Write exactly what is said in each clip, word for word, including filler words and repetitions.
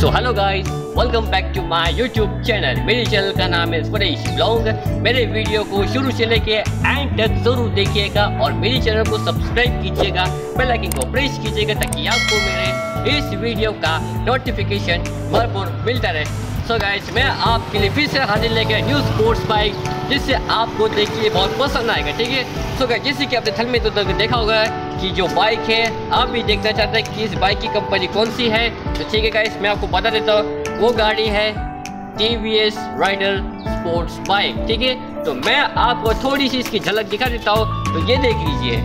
So hello guys, welcome back to my YouTube channel. मेरे channel का नाम है स्वदेश ब्लॉग। मेरे वीडियो को शुरू से लेके एंड तक जरूर देखिएगा और मेरे चैनल को सब्सक्राइब कीजिएगा, बेल आइकन को प्रेस कीजिएगा ताकि आपको मेरे इस वीडियो का नोटिफिकेशन भरपूर मिलता रहे। सो गाइस, मैं आपके लिए फिर से हाजिर लेके न्यू स्पोर्ट्स बाइक, जिससे आपको देखिए बहुत पसंद आएगा। ठीक है, सो गाइस, जैसे कि आपने थल में तो तक देखा होगा कि जो बाइक है, आप भी देखना चाहते हैं कि इस बाइक की कंपनी कौन सी है, तो ठीक है गाइस, मैं आपको बता देता हूँ। वो गाड़ी है T V S Raider sports bike. ठीक है, तो मैं आपको थोड़ी सी इसकी झलक दिखा देता हूँ, तो ये देख लीजिए।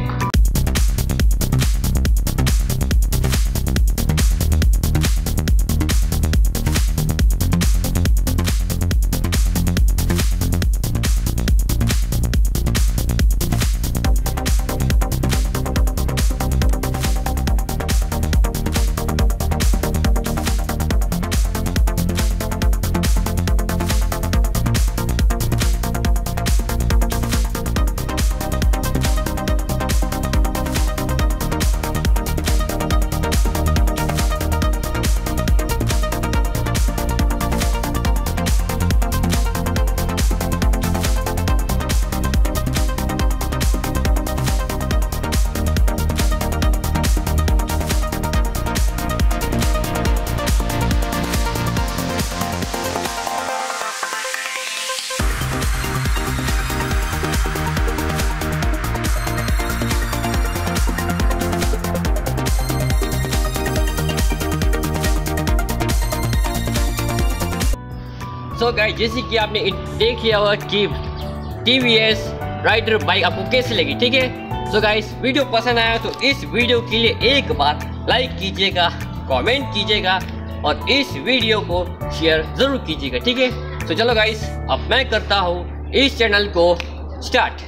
सो गाइस, जैसे कि आपने देख लिया होगा कि T V S Raider bike आपको कैसे लगी। ठीक है, सो गाइस, वीडियो पसंद आया तो इस वीडियो के लिए एक बार लाइक कीजिएगा, कमेंट कीजिएगा और इस वीडियो को शेयर जरूर कीजिएगा। ठीक है, तो चलो गाइस, अब मैं करता हूँ इस चैनल को स्टार्ट।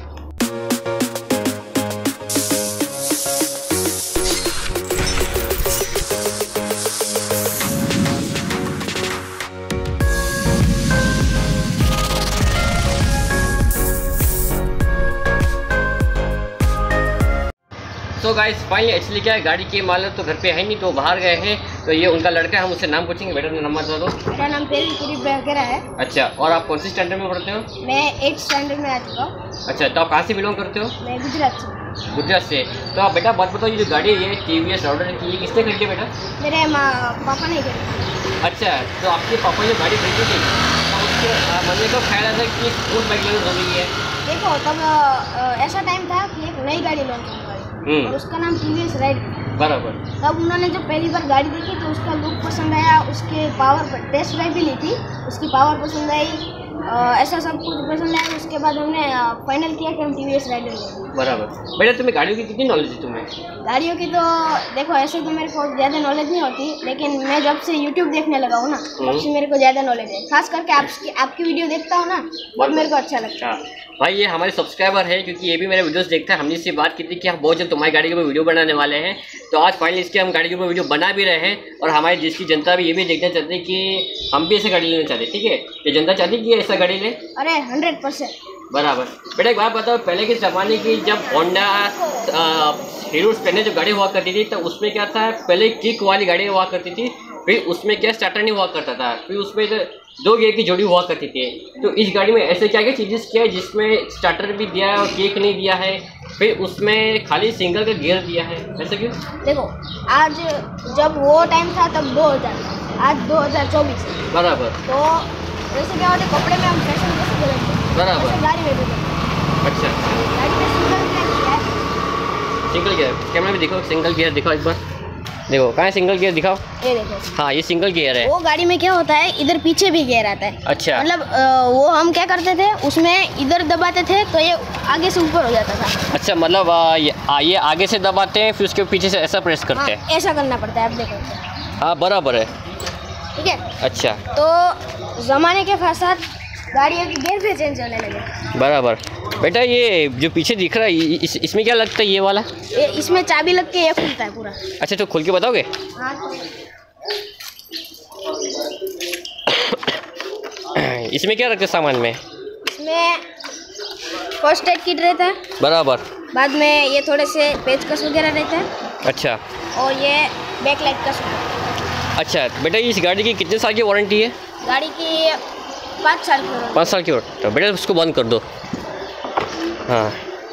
तो गाइस, फाइनली एक्चुअली क्या है, गाड़ी के मालिक तो घर पे है नहीं, तो बाहर गए हैं। तो ये उनका लड़का है, हम उससे नाम पूछेंगे। बेटा नंबर बता दो। मेरा नाम वगैरह है। अच्छा, और आप कौन सी स्टैंडर्ड में पढ़ते हो? मैं एट स्टैंडर्ड में आ चुका हूँ। अच्छा, तो आप कहाँ से बिलोंग करते हो? मैं गुजरात से। गुजरात से। तो आप बेटा बात बताओ, ये जो गाड़ी है टी वी एस राइडर की, ये किसने खरीदी है बेटा? मेरे पापा ने खरीदी। अच्छा, तो आपके पापा ने गाड़ी खरीदी थी, तो उसके मन में कब ख्याल था कि स्पोर्ट्स बाइक लेना जरूरी है? देखो, तब ऐसा टाइम था कि एक नई गाड़ी लॉन्च हुई और उसका नाम टी वी एस राइडर। बराबर। तब उन्होंने जब पहली बार गाड़ी देखी तो उसका लुक पसंद आया, उसके पावर पर टेस्ट ड्राइव भी ली थी, उसकी पावर पसंद आई, ऐसा सब कुछ पसंद आया। उसके बाद हमने फाइनल किया कि हम टी वी एस राइडर लेंगे। बराबर। बेटा तुम्हें गाड़ियों की कितनी नॉलेज है तुम्हें? गाड़ियों की तो देखो, ऐसे तो मेरे को ज़्यादा नॉलेज नहीं होती, लेकिन मैं जब से यूट्यूब देखने लगा हूँ ना, तब से मेरे को ज़्यादा नॉलेज है। खास करके आपकी आपकी वीडियो देखता हूँ ना, तब मेरे को अच्छा लगता है। भाई, ये हमारे सब्सक्राइबर है, क्योंकि ये भी मेरे वीडियोस देखता है। हमने इससे बात की थी कि हम बहुत जल्द तुम्हारी गाड़ी के ऊपर वीडियो बनाने वाले हैं, तो आज फाइनली इसके हम गाड़ी के ऊपर वीडियो बना भी रहे हैं। और हमारी जिसकी जनता भी ये भी देखना चाहती है कि हम भी ऐसे गाड़ी लेना चाहते हैं। ठीक है, ये जनता चाहती है कि ऐसा गाड़ी लें। अरे हंड्रेड परसेंट बराबर। बेटा एक बात बताओ, पहले के ज़माने की जब होंडा हीरो स्प्लेंडर जो गाड़ी हुआ करती थी, तो उसमें क्या था, पहले किक वाली गाड़ी हुआ करती थी, फिर उसमें क्या स्टार्टर नहीं हुआ करता था, फिर उसमें दो गियर की जोड़ी हुआ करती थी। तो इस गाड़ी में ऐसे क्या क्या चीज़ें किया है जिसमें स्टार्टर भी दिया है और केक नहीं दिया है, फिर उसमें खाली सिंगल का गियर दिया है, ऐसा क्यों? देखो, आज जब वो टाइम था तब दो हज़ार, आज दो हज़ार चौबीस। बराबर। तो जैसे क्या होता है, कपड़े में हम फैशन कैसे बदलते हैं, बराबर, गाड़ी में भी। अच्छा, गाड़ी में सिंगल गियर है। सिंगल गियर कैमरा में दिखाओ, सिंगल गियर दिखाओ एक बार, देखो कहाँ है सिंगल गियर, दिखाओ। ये देखो, हाँ, ये सिंगल गियर है। वो गाड़ी में क्या होता है, इधर पीछे भी गियर आता है। अच्छा, मतलब वो हम क्या करते थे, उसमें इधर दबाते थे तो ये आगे से ऊपर हो जाता था। अच्छा, मतलब ये, ये आगे से दबाते हैं, फिर उसके पीछे से ऐसा प्रेस करते हैं। हाँ, ऐसा करना पड़ता है, आप देखो। हाँ, बराबर है। ठीक है। अच्छा, तो ज़माने के साथ गाड़ियों की गियर भी चेंज होने लगे। बराबर। बेटा ये जो पीछे दिख रहा है, इस, इसमें क्या लगता है ये वाला? ये इसमें चाबी लग के ये खुलता है पूरा। अच्छा, तो खोल के बताओगे? हाँ। इसमें क्या रखते सामान में? इसमें फर्स्ट एड किट रहता है। बराबर। बाद में ये थोड़े से पेचकस वगैरह रहते हैं। अच्छा। और ये बैक लाइट का सुविधा। अच्छा बेटा, इस गाड़ी की कितने साल की वारंटी है? गाड़ी की पाँच साल की। पाँच साल की वारंटी। तो बेटा उसको बंद कर दो। हाँ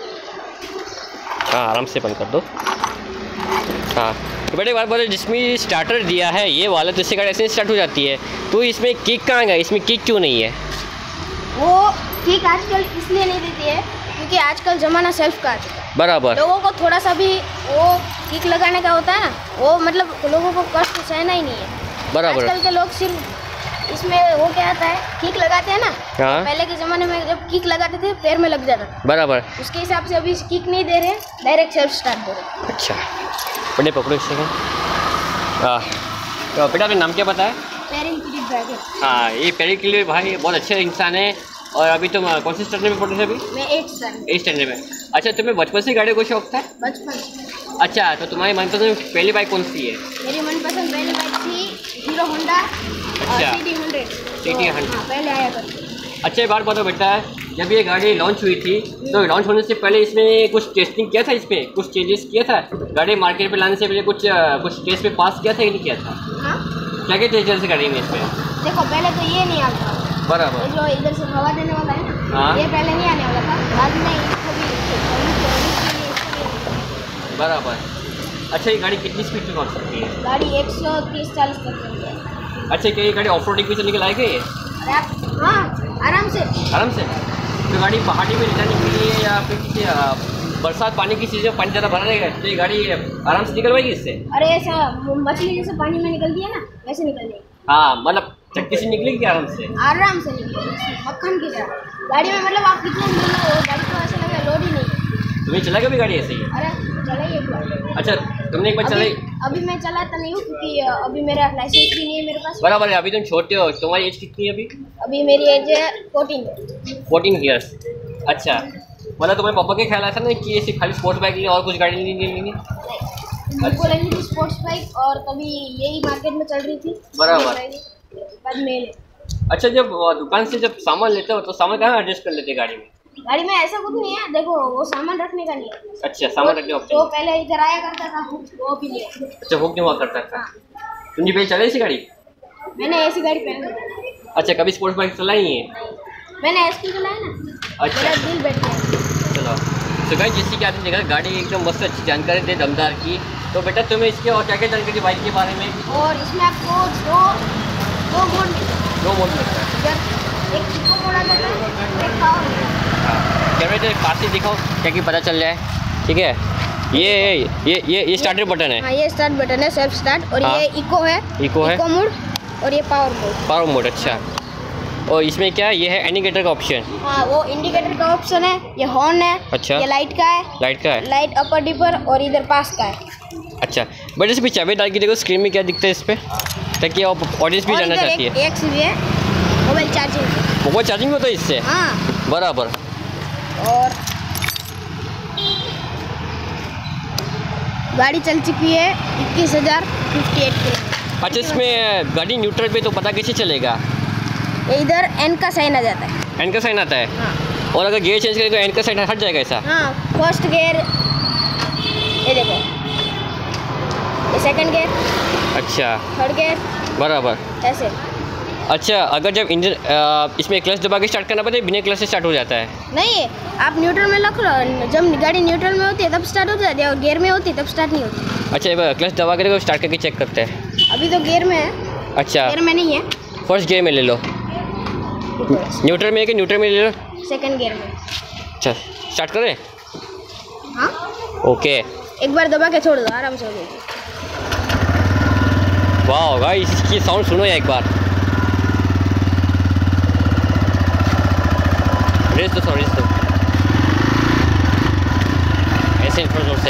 हाँ, आराम से बंद कर दो। हाँ तो बेटे एक बात बोले, जिसमें स्टार्टर दिया है ये वाला, तो इससे गाड़ी ऐसे स्टार्ट हो जाती है, तो इसमें किक कहाँ गया? इसमें किक क्यों नहीं है? वो किक आजकल इसलिए नहीं देती है क्योंकि आजकल ज़माना सेल्फ का आ चुका है। बराबर। लोगों को थोड़ा सा भी वो किक लगाने का होता है ना, वो मतलब लोगों को कष्ट सहना ही नहीं है। बराबर। आजकल के लोग सिर्फ इसमें वो क्या आता है, किक लगाते हैं ना। हाँ। पहले के ज़माने में जब किक लगाते थे पैर में लग जाता था। बराबर। उसके हिसाब से अभी किक नहीं दे रहे, डायरेक्ट सेल्फ स्टार्ट दे रहे। अच्छा बेटे पकड़ो इससे। हाँ तो बेटा अपना नाम क्या बताया? पेरिंग किट ड्रैगन। हाँ, ये पेरी के लिए भाई बहुत अच्छे इंसान है। और अभी तुम कौन से स्टैंडर्ड में पढ़ते थे? अभी मैं एट स्टैंडर्ड। एट स्टैंडर्ड में। अच्छा, तुम्हें बचपन से गाड़ी को शौक था? बचपन। अच्छा, तो तुम्हारी मनपसंद पहली बाइक कौन सी है? मेरी मनपसंद पहली बाइक थी हीरो होंडा अच्छा। City hundred. City hundred. हाँ, पहले आया करती। अच्छा एक बात बताओ बेटा, जब ये गाड़ी लॉन्च हुई थी तो लॉन्च होने से पहले इसमें कुछ टेस्टिंग किया था? इसमें कुछ चेंजेस किया था? गाड़ी मार्केट पे लाने से पहले कुछ कुछ टेस्ट पे पास किया था कि नहीं किया था? हाँ, क्या क्या चेंजेस से गाड़ी में इसमें? देखो पहले तो ये नहीं आता। बराबर। ये जो इधर से हवा देने वाला है ना, हाँ। ये पहले नहीं आने वाला था, बाद में इसको भी बराबर। अच्छा ये गाड़ी कितनी स्पीड में पहुँच सकती है? गाड़ी एक सौ तीस चालीस तक चलती है। अच्छा, क्या ये गाड़ी ऑफ रोडिंग भी चलने के लायक है ये? अरे आप हाँ, आराम से। आराम से। तो गाड़ी पहाड़ी में ले जाने के लिए या फिर किसी आ, बरसात पानी की चीज़ें पानी ज़्यादा भरा रहेगा तो ये गाड़ी आराम से निकल पाएगी इससे? अरे ऐसा मछली जैसे पानी में निकलती है ना, वैसे निकल जाएगी। हाँ, मतलब चक्की से निकलेगी आराम से? आराम से निकलेगी, मक्खन की तरह। गाड़ी में मतलब आप कितने मिल रहे हो, गाड़ी को ऐसा लगे लोड ही नहीं। तुम्हें चला कभी गाड़ी ऐसे ही? अरे चलाइए एक बार। अच्छा, तुमने एक बार चलाई? अभी मैं चलाता नहीं हूँ क्योंकि अभी मेरा लाइसेंस भी नहीं है मेरे पास। बराबर है, अभी तुम छोटे हो। तुम्हारी एज कितनी है अभी? अभी मेरी एज है फोर्टीन। Fourteen years. अच्छा, मतलब तुम्हारे पापा के ख्याल आया था ना कि ऐसी खाली स्पोर्ट्स बाइक लेंगे और कुछ गाड़ी नहीं लेंगे? उनको लेनी थी स्पोर्ट्स बाइक और तभी यही मार्केट में चल रही थी। बराबर। बाद में अच्छा, जब दुकान से जब सामान लेते हो तो सामान कहाँ एडजस्ट कर लेते गाड़ी में? गाड़ी में ऐसा कुछ नहीं है, देखो वो सामान रखने का नहीं है। अच्छा, सामान रखने का तो पहले इधर आया करता था वो भी लिया। अच्छा, हुक नहीं हुआ करता था। तुमने पहले चलाई ऐसी गाड़ी? मैंने ऐसी गाड़ी पहनी। अच्छा, कभी स्पोर्ट्स बाइक चलाई है? मैंने ऐसी चलाई ना। अच्छा, मेरा दिल बैठ गया। चलो तो गाइस, जिससे कि आपने देखा गाड़ी एकदम मस्त अच्छी जानकारी दे दमदार की। तो बेटा तुम्हें इसके और क्या क्या जानकारी बाइक के बारे में? और इसमें आपको दो दो मोड दो मोड मिलता है। एक इको मोड आता है, एक पावर मोड। कैमरे से पास से दिखाओ क्या कि पता चल जाए। ठीक है, ये ये ये ये स्टार्टर बटन है। हाँ, ये स्टार्ट बटन है, सेल्फ स्टार्ट। और हाँ। ये इको है, इको है, इको मोड। और ये पावर मोड। Power mode. अच्छा, और इसमें क्या है? ये है इंडिकेटर का ऑप्शन। हाँ, वो इंडिकेटर का ऑप्शन है। ये हॉर्न है। अच्छा, ये लाइट का है। लाइट का है। लाइट अपर डिपर और इधर पास का है। अच्छा, बट इस पर चाबी डाल के देखो स्क्रीन में क्या दिखता है इस पर, ताकि आप ऑडियंस भी जानना चाहती है। एक सीबी है मोबाइल चार्जिंग। मोबाइल चार्जिंग होता है इससे? हाँ, बराबर। और गाड़ी चल चुकी है इक्कीस हज़ार फिफ्टी एट किलोमीटर। अच्छा, इसमें गाड़ी न्यूट्रल पे तो पता कैसे चलेगा? इधर एन का साइन आ जाता है। एन का साइन आता है? हाँ। और अगर गियर चेंज करें तो एन का साइन हट जाएगा ऐसा? हाँ, फर्स्ट गियर, ये देखो, ये सेकंड गियर। अच्छा, थर्ड गियर। बराबर। ऐसे। अच्छा, अगर जब इंजन इसमें क्लच दबा के स्टार्ट करना पड़ता है, बिना क्लच से स्टार्ट हो जाता है? नहीं, आप न्यूट्रल में रख लो, जब गाड़ी न्यूट्रल में होती है तब स्टार्ट हो जाती है, और गियर में होती है तब स्टार्ट नहीं होती। अच्छा, ये क्लच दबा के स्टार्ट करके चेक करते हैं। अभी तो गियर में है। अच्छा, गियर में नहीं है। फर्स्ट गियर में ले लो। न्यूट्रल में है कि न्यूट्रल में ले लो? सेकंड गियर में। अच्छा, स्टार्ट करें? हाँ, ओके। एक बार दबा के छोड़ दो, आराम से हो जाएगी। वाह गाइस, इसकी साउंड सुनो या एक बार। रेस दो, सॉरी रेस दो, ऐसे थोड़ा जोर से।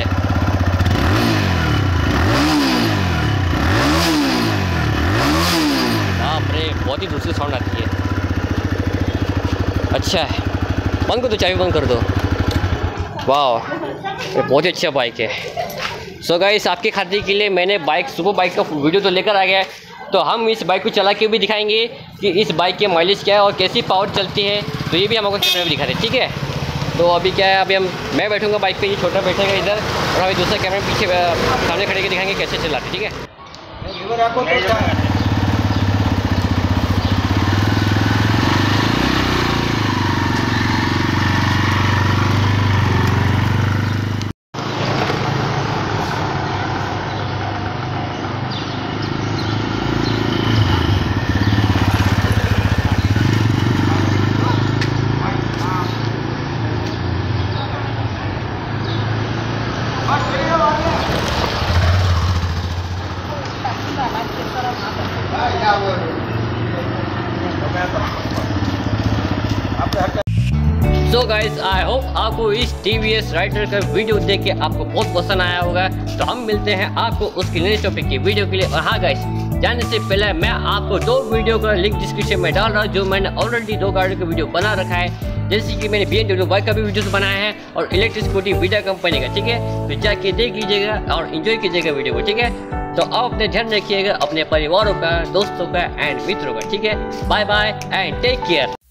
बाप रे, बहुत ही दूसरी साउंड आती है। अच्छा, बंद कर दो, चाबी बंद कर दो। वाह, ये बहुत ही अच्छा बाइक है। सो so गाइस, आपके खातिर के लिए मैंने बाइक सुपर बाइक का वीडियो तो लेकर आ गया है, तो हम इस बाइक को चला के भी दिखाएंगे कि इस बाइक के माइलेज क्या है और कैसी पावर चलती है, तो ये भी हम आपको कैमरे में दिखा रहे हैं। ठीक है, तो अभी क्या है, अभी हम मैं बैठूंगा बाइक पे, ये छोटा बैठेगा इधर, और अभी दूसरा कैमरे पीछे सामने खड़े के दिखाएंगे कैसे चलाते। ठीक है। सो गाइस, आई होप आपको इस टी वी एस राइडर का वीडियो देख के आपको बहुत पसंद आया होगा। तो हम मिलते हैं आपको उसकी नेक्स्ट टॉपिक की वीडियो के लिए। और हाँ गाइस, जाने से पहले मैं आपको दो वीडियो का लिंक डिस्क्रिप्शन में डाल रहा हूँ, जो मैंने ऑलरेडी दो गाड़ियों का वीडियो बना रखा है। जैसे कि मैंने बी एम डब्ल्यू बाइक का भी वीडियो बनाया है और इलेक्ट्रिक स्कूटी वीडा कंपनी का, ठीक है। तो जाके देख लीजिएगा और इन्जॉय कीजिएगा वीडियो को, ठीक है। तो आप अपने ध्यान रखिएगा अपने परिवारों का, दोस्तों का एंड मित्रों का, ठीक है। Bye bye and take care.